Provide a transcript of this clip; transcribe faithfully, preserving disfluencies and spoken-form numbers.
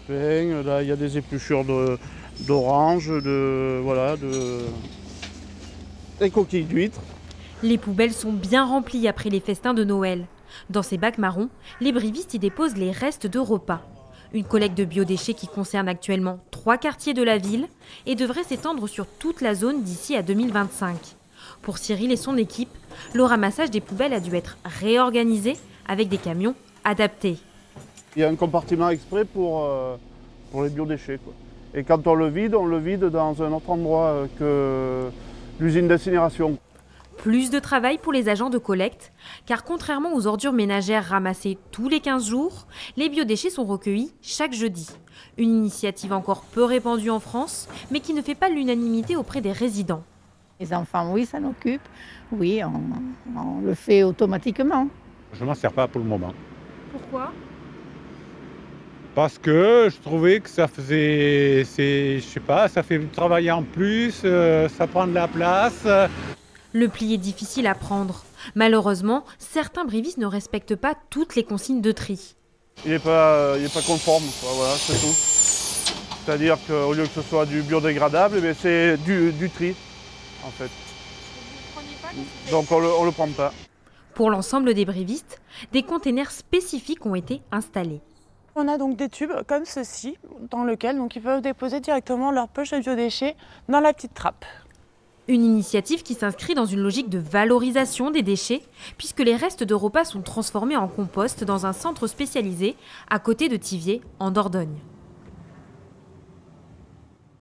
sapins, là il y a des épluchures d'orange, de, de, voilà, de, des coquilles d'huîtres. Les poubelles sont bien remplies après les festins de Noël. Dans ces bacs marrons, les brivistes y déposent les restes de repas. Une collecte de biodéchets qui concerne actuellement trois quartiers de la ville et devrait s'étendre sur toute la zone d'ici à deux mille vingt-cinq. Pour Cyril et son équipe, le ramassage des poubelles a dû être réorganisé avec des camions adaptés. Il y a un compartiment exprès pour, euh, pour les biodéchets, quoi. Et quand on le vide, on le vide dans un autre endroit que l'usine d'incinération. Plus de travail pour les agents de collecte, car contrairement aux ordures ménagères ramassées tous les quinze jours, les biodéchets sont recueillis chaque jeudi. Une initiative encore peu répandue en France, mais qui ne fait pas l'unanimité auprès des résidents. Les enfants, oui, ça l'occupe. Oui, on, on le fait automatiquement. Je ne m'en sers pas pour le moment. Pourquoi ? Parce que je trouvais que ça faisait, je sais pas, ça fait travailler en plus, euh, ça prend de la place. Le pli est difficile à prendre. Malheureusement, certains brivistes ne respectent pas toutes les consignes de tri. Il n'est pas, il est pas conforme, quoi, voilà, c'est tout. C'est-à-dire qu'au lieu que ce soit du biodégradable, eh c'est du, du tri, en fait. Vous ne prenez pas, donc on ne le, le prend pas. Pour l'ensemble des brivistes, des containers spécifiques ont été installés. On a donc des tubes comme ceci, dans lesquels donc, ils peuvent déposer directement leur poche de biodéchets dans la petite trappe. Une initiative qui s'inscrit dans une logique de valorisation des déchets, puisque les restes de repas sont transformés en compost dans un centre spécialisé à côté de Thiviers, en Dordogne.